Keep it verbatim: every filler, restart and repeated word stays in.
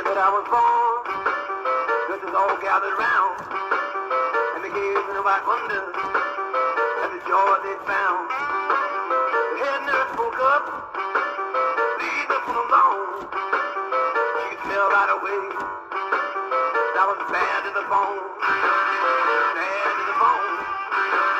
that I was born, nurses all gathered round, and they gazed in white wonder at the joy they found. The head nurse spoke up, leave the funeral alone. She could tell right away that I was bad to the bone, bad to the bone.